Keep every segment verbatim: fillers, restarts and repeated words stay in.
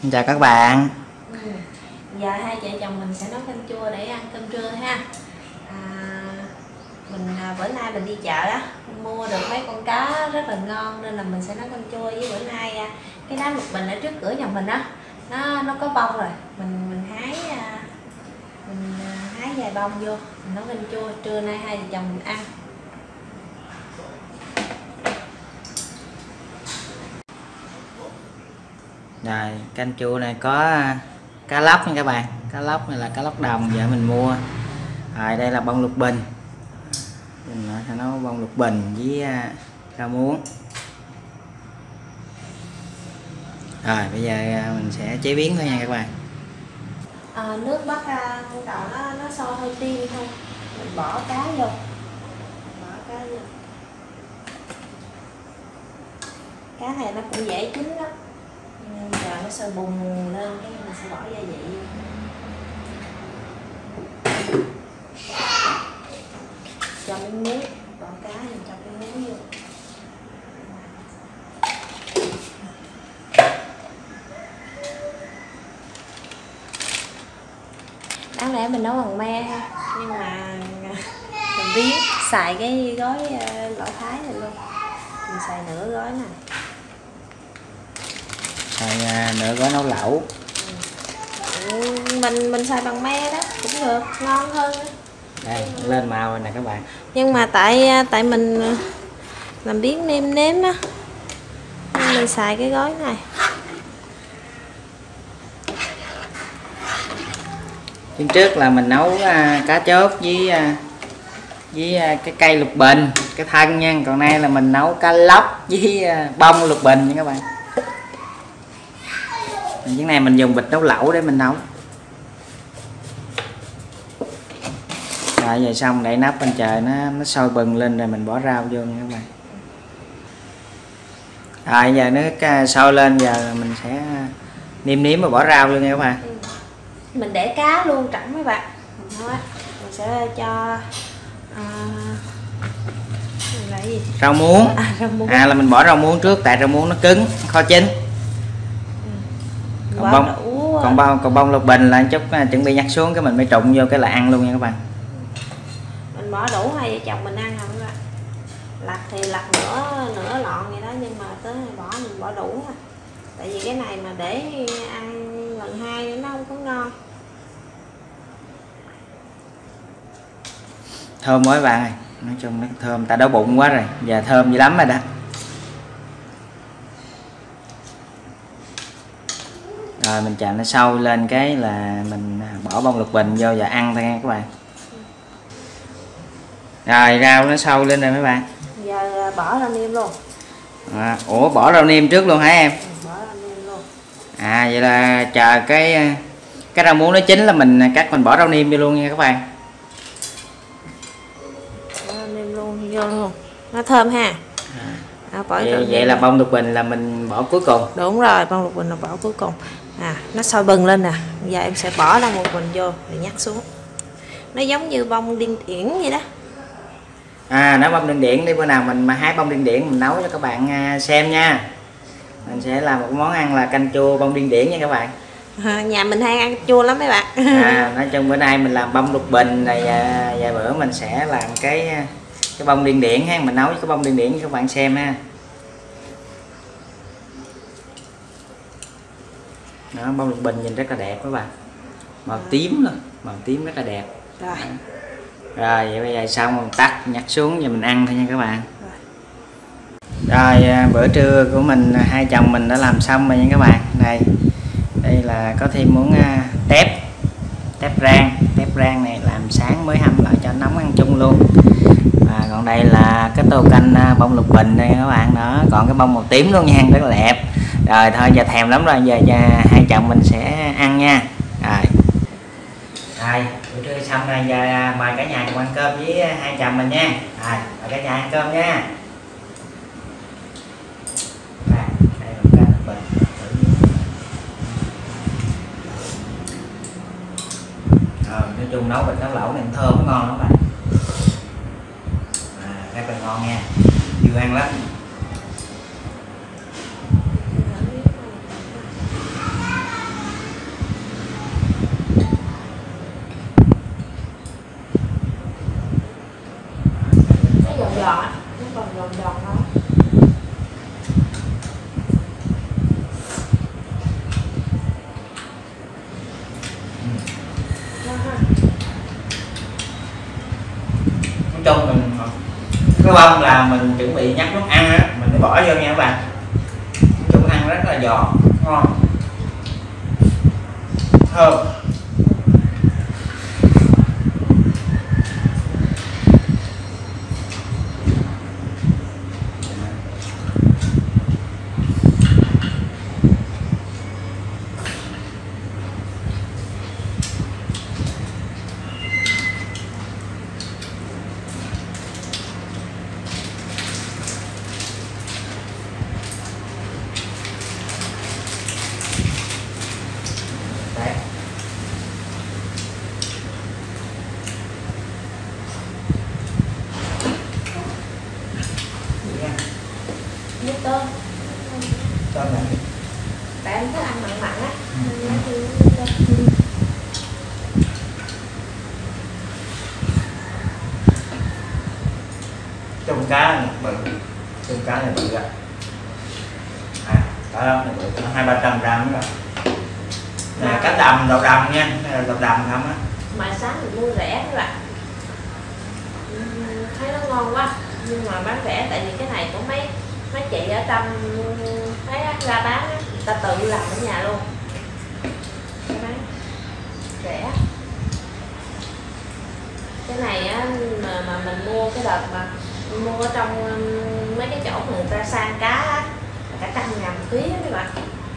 Xin chào các bạn. Ừ. Giờ hai vợ chồng mình sẽ nấu canh chua để ăn cơm trưa ha. À, mình bữa nay mình đi chợ á, mua được mấy con cá rất là ngon nên là mình sẽ nấu canh chua. Với bữa nay cái đá lục bình ở trước cửa nhà mình á, nó nó có bông rồi, mình mình hái mình hái vài bông vô, mình nấu canh chua trưa nay hai vợ chồng mình ăn. Rồi, canh chua này có cá lóc nha các bạn. Cá lóc này là cá lóc đồng vợ mình mua. Rồi đây là bông lục bình. Mình sẽ nấu bông lục bình với rau muống. Rồi bây giờ mình sẽ chế biến thôi nha các bạn. À, nước bắt ra con tàu nó nó sôi hơi tim thôi, mình bỏ cá vô, bỏ cá vô. Cá này nó cũng dễ chín lắm, giờ nó sôi bùng lên cái mình sẽ bỏ gia vị vô. Cho miếng muối, bỏ cá mình cho cái muối vô. Đáng lẽ mình nấu bằng me ha, nhưng mà mình biến xài cái gói lõi Thái này luôn, mình xài nửa gói này. Xài nửa gói nấu lẩu. Ừ. mình mình xài bằng me đó cũng được, ngon hơn đó. Đây lên màu rồi nè các bạn. Nhưng mà tại tại mình làm biến nêm nếm á, mình xài cái gói này. Trước trước là mình nấu uh, cá chốt với uh, với uh, cái cây lục bình, cái thân nha. Còn nay là mình nấu cá lóc với uh, bông lục bình nha các bạn. Cái này mình dùng bịch nấu lẩu để mình nấu. Rồi giờ xong đậy nắp bên trời nó nó sôi bừng lên rồi mình bỏ rau vô nha các bạn. Rồi giờ nước sôi lên, giờ mình sẽ nêm nếm và bỏ rau luôn nha các bạn. Ừ. Mình để cá luôn trọng mấy bạn. Mình, mình sẽ cho à, là gì? Rau muống. À, rau muống. À là mình bỏ rau muống trước tại rau muống nó cứng, kho chín. Ừ. Còn bông đủ... còn bông còn bông lục bình là chút chuẩn bị nhặt xuống cái mình mới trụng vô cái là ăn luôn nha các bạn. Mình bỏ đủ hai vợ chồng mình ăn không các bạn. Lặt thì lặt nửa nửa lọn vậy đó, nhưng mà tới bỏ mình bỏ đủ thôi. Tại vì cái này mà để ăn lần hai nó không có ngon. Thơm quá các bạn ơi, nói chung nó thơm, ta đói bụng quá rồi, giờ thơm dữ lắm rồi đó. Rồi mình chạm nó sôi lên cái là mình bỏ bông lục bình vô và ăn thôi nha các bạn. Rồi rau nó sôi lên rồi mấy bạn. Giờ bỏ rau nêm luôn. À, ủa bỏ rau nêm trước luôn hả em? Ừ, bỏ rau nêm luôn. À vậy là chờ cái cái rau muống nó chín là mình cắt mình bỏ rau nêm vô luôn nha các bạn. Bỏ rau nêm luôn vô luôn, nó thơm ha. À. À, bỏ vậy vậy là bông lục bình là mình bỏ cuối cùng. Đúng rồi, bông lục bình là bỏ cuối cùng. À nó sôi bừng lên nè, giờ em sẽ bỏ ra một bình vô rồi nhắc xuống. Nó giống như bông điên điển vậy đó. À nấu bông điên điển đi, bữa nào mình mà hái bông điên điển mình nấu cho các bạn xem nha. Mình sẽ làm một món ăn là canh chua bông điên điển nha các bạn. À, nhà mình hay ăn chua lắm mấy bạn. À nói chung bữa nay mình làm bông lục bình này, và, và bữa mình sẽ làm cái cái bông điên điển ha, mình nấu với cái bông điên điển cho các bạn xem ha. Đó, bông lục bình nhìn rất là đẹp các bạn, màu tím luôn, màu tím rất là đẹp. Rồi. Rồi vậy bây giờ xong mình tắt nhặt xuống và mình ăn thôi nha các bạn. Rồi, rồi bữa trưa của mình hai chồng mình đã làm xong rồi nha các bạn. Đây đây là có thêm muốn tép tép rang tép rang này làm sáng mới hâm lại cho nóng ăn chung luôn. Và còn đây là cái tô canh bông lục bình đây các bạn. Đó, còn cái bông màu tím luôn nha, rất là đẹp. Rồi thôi giờ thèm lắm rồi, giờ, giờ hai chồng mình sẽ ăn nha. Rồi rồi bữa trưa xong rồi, giờ mời cả nhà cùng ăn cơm với hai chồng mình nha. Rồi mời cả nhà ăn cơm nha. Rồi, đây là cái lục bình. Rồi nói chung nấu bịch nấu lẩu này thơm ngon lắm bạn. À, rất là ngon nha, vừa ăn lắm. giòn á, nó còn giòn giòn đó. Nói chung mình cái bông là mình chuẩn bị nhắc lúc ăn á, mình phải bỏ vô nha các bạn. Nói chung ăn rất là giòn, ngon, thơm. Nước tôm. Tôm này. Tại em thích ăn mặn mặn á. Ừ. Trong cá này bự, trong cá này bự á. À, cá này bự, hai ba trăm gram rồi. Này cá đầm, đậu đầm nha, đây là đậu đầm không á. Mà sáng mình mua rẻ các bạn. Thấy nó ngon quá, nhưng mà bán rẻ tại vì cái này của mấy mấy chị ở trong thấy ra bán á, người ta tự làm ở nhà luôn. Bán rẻ. Cái này á mà mà mình mua cái đợt mà mình mua ở trong mấy cái chỗ người ta sang cá á, cả trăm ngàn một ký á các bạn.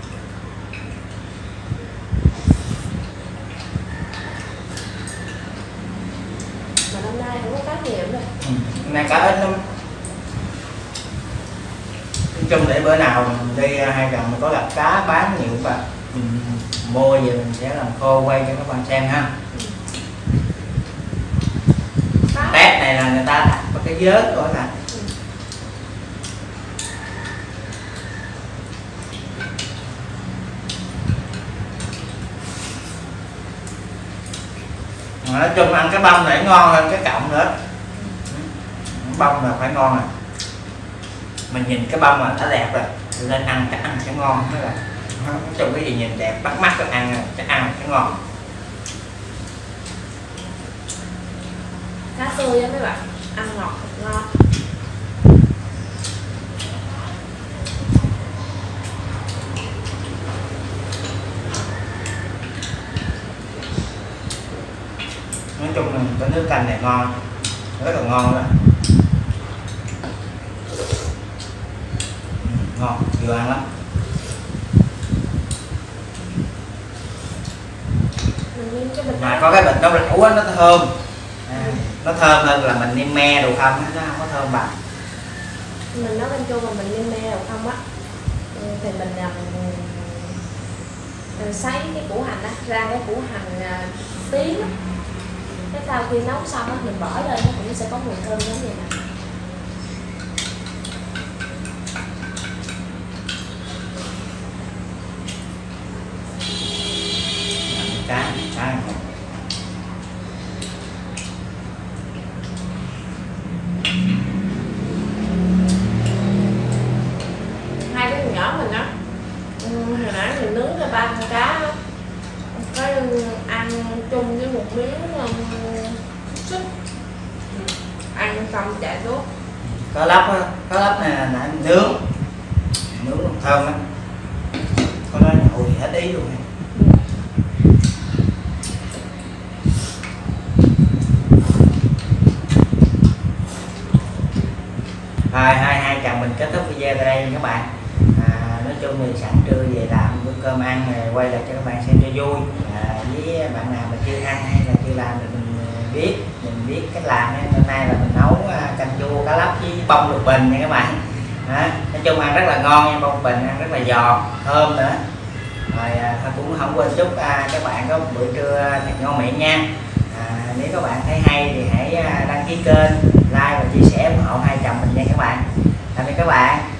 Mà năm nay không có cá nhiều rồi. Ừ. Nay cá ít lắm. Nói chung để bữa nào mình đi hai gần mình có gặp cá bán nhiều các bạn, mình mua về mình sẽ làm khô quay cho các bạn xem ha. Ừ. Tép này là người ta đặt vào cái vớt rồi nè. Ừ. Nói chung ăn cái bông này ngon hơn cái cọng nữa. Bông là phải ngon rồi. Mình nhìn cái bông mà đã đẹp rồi nên ăn chắc ăn sẽ ngon đó là. Nói chung cái gì nhìn đẹp bắt mắt rồi ăn chắc ăn sẽ ngon. Cá tươi á mấy bạn, ăn ngọt ngon. Nói chung là cái nước canh này ngon, rất là ngon đó. Ừ, ngon, vừa ăn lắm. Mà có cái bịch nó lẩu á, nó thơm. À, nó thơm hơn là mình nêm me đồ không, nó không có thơm bằng. Mình nấu canh chua mà mình nêm me đồ không á, thì mình làm mình sấy cái củ hành á, ra cái củ hành tím á. Cái sau khi nấu xong á, mình bỏ lên nó cũng sẽ có mùi thơm giống vậy nè. Cá, cá này. Hai cái thằng nhỏ mình á, hồi nãy mình nướng ra ba con cá á, cái ăn chung với một miếng súp, ăn xong chạy tốt. Cá lóc á, cá lóc này là nãy nướng, nướng thơm á, có nói ui hết ý luôn. Rồi hai hai chồng mình kết thúc video tại đây các bạn. À, nói chung thì sẵn trưa về làm bữa cơm ăn rồi quay lại cho các bạn xem cho vui. À, với bạn nào mà chưa ăn hay là chưa làm thì mình biết mình biết cách làm. Hôm nay là mình nấu canh chua cá lóc với bông lục bình nha các bạn. Đó, nói chung ăn rất là ngon nha, bông bình ăn rất là giòn thơm nữa. Rồi à, cũng không quên chúc à, các bạn có một bữa trưa thật ngon miệng nha. À, nếu các bạn thấy hay thì hãy đăng ký kênh, like và chia sẻ ủng hộ hai chồng mình nha các bạn. Tạm biệt các bạn.